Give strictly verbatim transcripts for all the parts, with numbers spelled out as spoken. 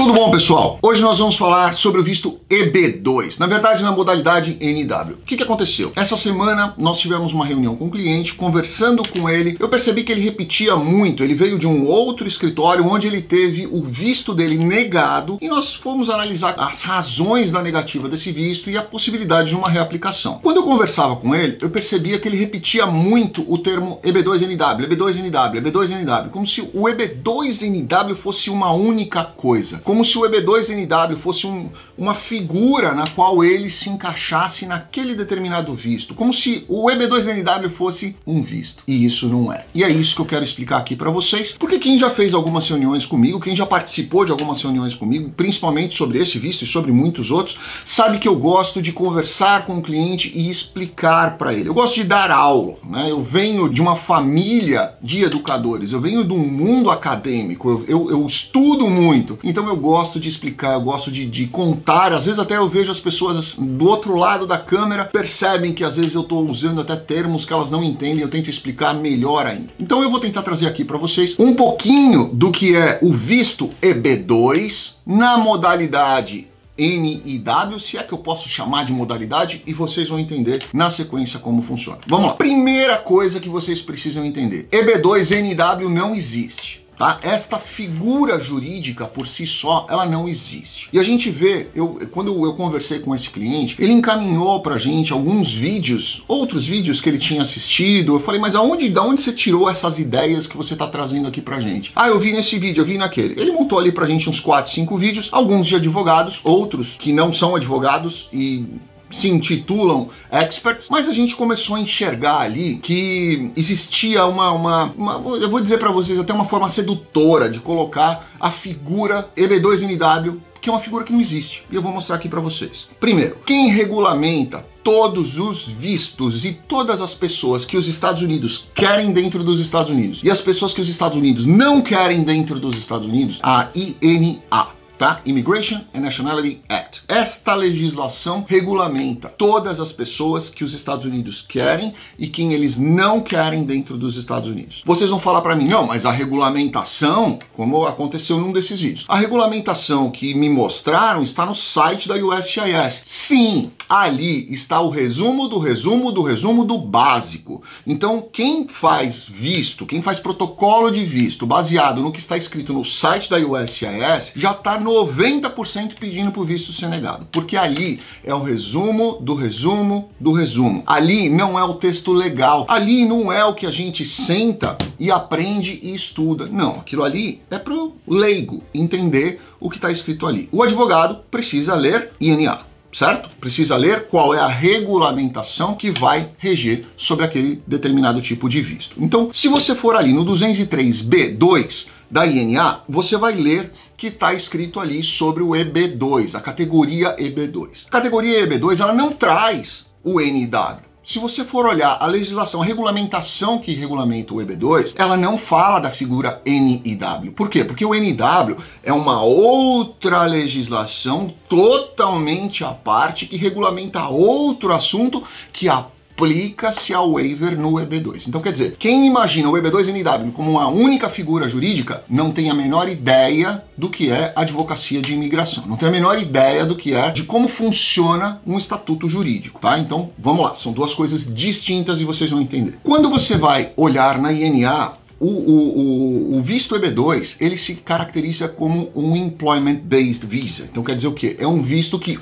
Tudo bom, pessoal? Hoje nós vamos falar sobre o visto E B dois, na verdade na modalidade N W. O que, que aconteceu? Essa semana nós tivemos uma reunião com o cliente, conversando com ele, eu percebi que ele repetia muito, ele veio de um outro escritório onde ele teve o visto dele negado e nós fomos analisar as razões da negativa desse visto e a possibilidade de uma reaplicação. Quando eu conversava com ele, eu percebia que ele repetia muito o termo E B dois N W, E B dois N W, E B dois N W, como se o E B dois N W fosse uma única coisa. Como se o E B dois N W fosse um, uma figura na qual ele se encaixasse naquele determinado visto. Como se o E B dois N W fosse um visto. E isso não é. E é isso que eu quero explicar aqui para vocês. Porque quem já fez algumas reuniões comigo, quem já participou de algumas reuniões comigo, principalmente sobre esse visto e sobre muitos outros, sabe que eu gosto de conversar com o cliente e explicar para ele. Eu gosto de dar aula, né? Eu venho de uma família de educadores, eu venho de um mundo acadêmico, eu, eu, eu estudo muito. Então eu gosto de explicar, eu gosto de, de contar, às vezes até eu vejo as pessoas do outro lado da câmera, percebem que às vezes eu estou usando até termos que elas não entendem, eu tento explicar melhor ainda. Então eu vou tentar trazer aqui para vocês um pouquinho do que é o visto E B dois na modalidade N I W, se é que eu posso chamar de modalidade, e vocês vão entender na sequência como funciona. Vamos lá. Primeira coisa que vocês precisam entender: E B dois N I W não existe. Tá? Esta figura jurídica por si só, ela não existe. E a gente vê, eu, quando eu conversei com esse cliente, ele encaminhou pra gente alguns vídeos, outros vídeos que ele tinha assistido. Eu falei, mas aonde, da onde você tirou essas ideias que você tá trazendo aqui pra gente? Ah, eu vi nesse vídeo, eu vi naquele. Ele montou ali pra gente uns quatro, cinco vídeos, alguns de advogados, outros que não são advogados e se intitulam experts, mas a gente começou a enxergar ali que existia uma, uma, uma eu vou dizer para vocês, até uma forma sedutora de colocar a figura E B dois N W, que é uma figura que não existe. E eu vou mostrar aqui para vocês. Primeiro, quem regulamenta todos os vistos e todas as pessoas que os Estados Unidos querem dentro dos Estados Unidos e as pessoas que os Estados Unidos não querem dentro dos Estados Unidos, a I N A. Tá? Immigration and Nationality Act. Esta legislação regulamenta todas as pessoas que os Estados Unidos querem e quem eles não querem dentro dos Estados Unidos. Vocês vão falar para mim, não, mas a regulamentação, como aconteceu num desses vídeos, a regulamentação que me mostraram está no site da U S C I S. Sim, ali está o resumo do resumo do resumo do básico. Então, quem faz visto, quem faz protocolo de visto baseado no que está escrito no site da U S C I S, já está noventa por cento pedindo para o visto ser negado, porque ali é o resumo do resumo do resumo. Ali não é o texto legal, ali não é o que a gente senta e aprende e estuda. Não, aquilo ali é para o leigo entender o que está escrito ali. O advogado precisa ler I N A. Certo? Precisa ler qual é a regulamentação que vai reger sobre aquele determinado tipo de visto. Então, se você for ali no duzentos e três B dois da I N A, você vai ler que está escrito ali sobre o E B dois, a categoria E B dois. A categoria E B dois, ela não traz o N W. Se você for olhar a legislação, a regulamentação que regulamenta o E B dois, ela não fala da figura N I W. Por quê? Porque o N I W é uma outra legislação totalmente à parte que regulamenta outro assunto que aplica-se ao waiver no E B dois. Então, quer dizer, quem imagina o E B dois N I W como uma única figura jurídica não tem a menor ideia do que é advocacia de imigração, não tem a menor ideia do que é, de como funciona um estatuto jurídico, tá? Então, vamos lá, são duas coisas distintas e vocês vão entender. Quando você vai olhar na I N A, O, o, o visto E B dois, ele se caracteriza como um Employment-Based Visa. Então quer dizer o quê? É um visto que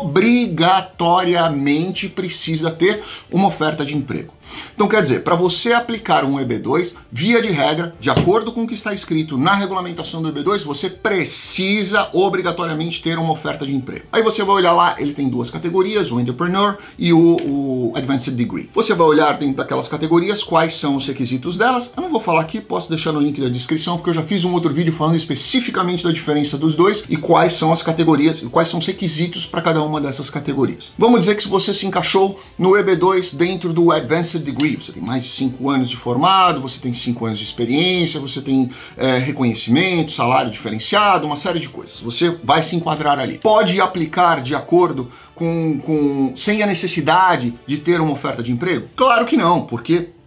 obrigatoriamente precisa ter uma oferta de emprego. Então quer dizer, para você aplicar um E B dois, via de regra, de acordo com o que está escrito na regulamentação do E B dois, você precisa obrigatoriamente ter uma oferta de emprego. Aí você vai olhar lá, ele tem duas categorias, o Entrepreneur e o, o Advanced Degree. Você vai olhar dentro daquelas categorias quais são os requisitos delas. Eu não vou falar aqui, posso deixar no link da descrição, porque eu já fiz um outro vídeo falando especificamente da diferença dos dois e quais são as categorias e quais são os requisitos para cada uma dessas categorias. Vamos dizer que se você se encaixou no E B dois dentro do Advanced Degree, você tem mais de cinco anos de formado, você tem cinco anos de experiência, você tem é, reconhecimento, salário diferenciado, uma série de coisas. Você vai se enquadrar ali. Pode aplicar de acordo com, com sem a necessidade de ter uma oferta de emprego? Claro que não, porque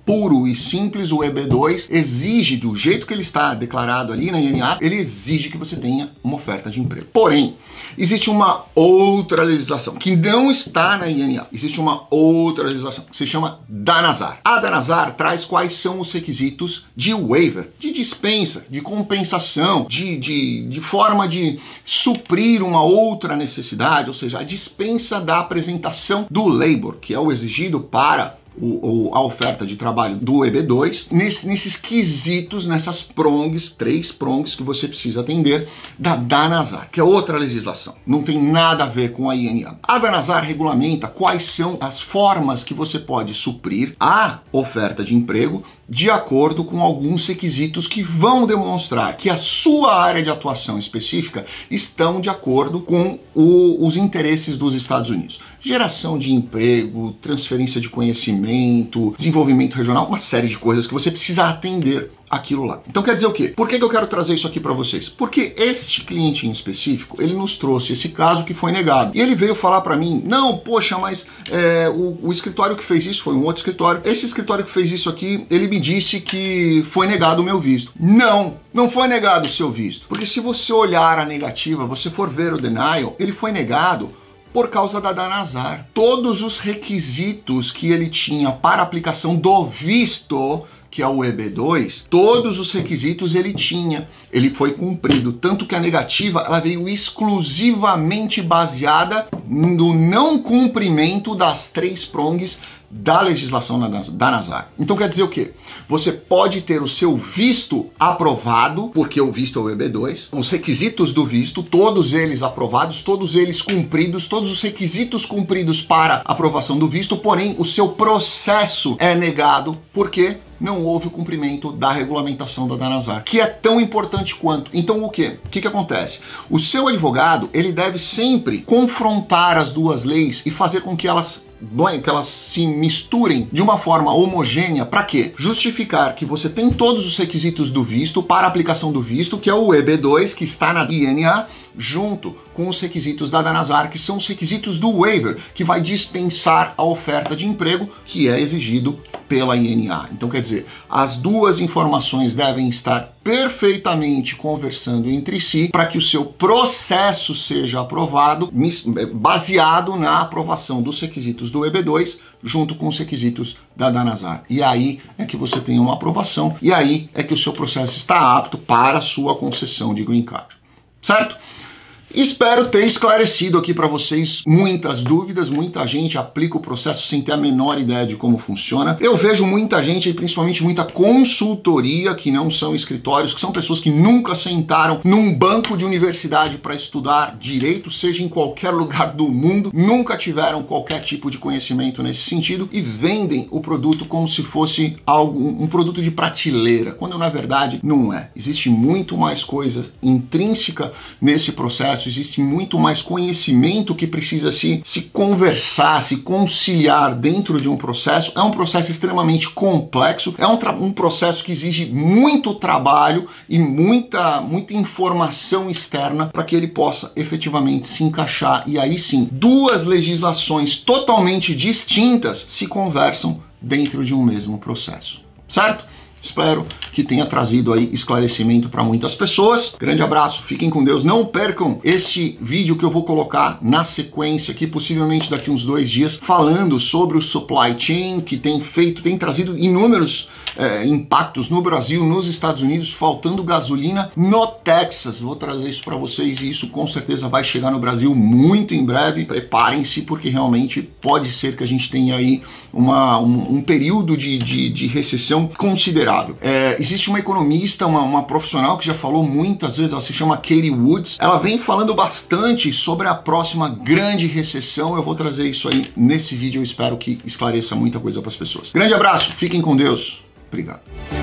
puro e simples, o E B dois exige, do jeito que ele está declarado ali na I N A, ele exige que você tenha uma oferta de emprego. Porém, existe uma outra legislação que não está na I N A. Existe uma outra legislação que se chama DANASAR. A DANASAR traz quais são os requisitos de waiver, de dispensa, de compensação, de, de, de forma de suprir uma outra necessidade, ou seja, a dispensa da apresentação do labor, que é o exigido para O, o, a oferta de trabalho do E B dois, nesse, nesses quesitos, nessas prongs, três prongs que você precisa atender da DANASAR, que é outra legislação, não tem nada a ver com a I N A. A DANASAR regulamenta quais são as formas que você pode suprir a oferta de emprego de acordo com alguns requisitos que vão demonstrar que a sua área de atuação específica estão de acordo com o, os interesses dos Estados Unidos. Geração de emprego, transferência de conhecimento, desenvolvimento regional, uma série de coisas que você precisa atender aquilo lá. Então quer dizer o quê? Por que que eu quero trazer isso aqui para vocês? Porque este cliente em específico, ele nos trouxe esse caso que foi negado. E ele veio falar para mim, não, poxa, mas é, o, o escritório que fez isso foi um outro escritório. Esse escritório que fez isso aqui, ele me disse que foi negado o meu visto. Não, não foi negado o seu visto. Porque se você olhar a negativa, você for ver o denial, ele foi negado por causa da DANASAR. Todos os requisitos que ele tinha para aplicação do visto, que é o E B dois, todos os requisitos ele tinha, ele foi cumprido, tanto que a negativa ela veio exclusivamente baseada no não cumprimento das três prongs da legislação da DANASAR. Então quer dizer o quê? Você pode ter o seu visto aprovado, porque o visto é o E B dois, os requisitos do visto, todos eles aprovados, todos eles cumpridos, todos os requisitos cumpridos para aprovação do visto, porém o seu processo é negado, porque não houve o cumprimento da regulamentação da DANASAR, que é tão importante quanto. Então o quê? O que que acontece? O seu advogado, ele deve sempre confrontar as duas leis e fazer com que elas que elas se misturem de uma forma homogênea. Para quê? Justificar que você tem todos os requisitos do visto para a aplicação do visto, que é o E B dois, que está na I N A, junto com os requisitos da DANASAR, que são os requisitos do waiver, que vai dispensar a oferta de emprego que é exigido pela I N A. Então quer dizer, as duas informações devem estar perfeitamente conversando entre si para que o seu processo seja aprovado baseado na aprovação dos requisitos do E B dois junto com os requisitos da DANASAR. E aí é que você tem uma aprovação e aí é que o seu processo está apto para a sua concessão de green card. Certo? Espero ter esclarecido aqui para vocês muitas dúvidas. Muita gente aplica o processo sem ter a menor ideia de como funciona. Eu vejo muita gente, e principalmente muita consultoria, que não são escritórios, que são pessoas que nunca sentaram num banco de universidade para estudar direito, seja em qualquer lugar do mundo, nunca tiveram qualquer tipo de conhecimento nesse sentido e vendem o produto como se fosse algo, um produto de prateleira, quando na verdade não é. Existe muito mais coisa intrínseca nesse processo, existe muito mais conhecimento que precisa se, se conversar, se conciliar dentro de um processo. É um processo extremamente complexo, é um, um processo que exige muito trabalho e muita, muita informação externa para que ele possa efetivamente se encaixar, e aí sim, duas legislações totalmente distintas se conversam dentro de um mesmo processo, certo? Espero que tenha trazido aí esclarecimento para muitas pessoas. Grande abraço, fiquem com Deus. Não percam este vídeo que eu vou colocar na sequência aqui, possivelmente daqui uns dois dias, falando sobre o supply chain, que tem feito, tem trazido inúmeros é, impactos no Brasil, nos Estados Unidos, faltando gasolina no Texas. Vou trazer isso para vocês e isso com certeza vai chegar no Brasil muito em breve. Preparem-se, porque realmente pode ser que a gente tenha aí uma, um, um período de, de, de recessão considerável. É, existe uma economista, uma, uma profissional que já falou muitas vezes, ela se chama Katie Woods. Ela vem falando bastante sobre a próxima grande recessão. Eu vou trazer isso aí nesse vídeo, eu espero que esclareça muita coisa para as pessoas. Grande abraço, fiquem com Deus. Obrigado.